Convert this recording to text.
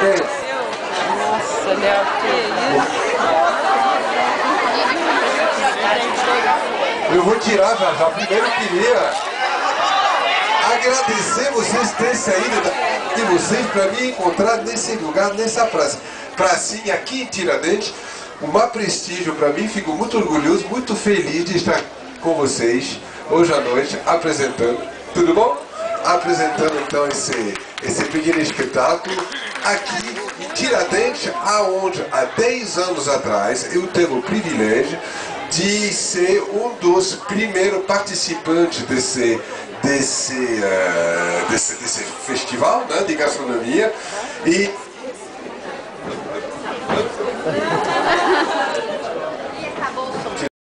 Nossa, Léo, que isso? Eu vou tirar já já. Primeiro eu queria agradecer vocês terem saído de vocês para me encontrar nesse lugar, nessa pracinha aqui em Tiradentes. Um prestígio para mim, fico muito orgulhoso, muito feliz de estar com vocês hoje à noite apresentando. Tudo bom? Apresentando então esse pequeno espetáculo aqui em Tiradentes, aonde há 10 anos atrás eu tive o privilégio de ser um dos primeiros participantes desse festival, né, de gastronomia, e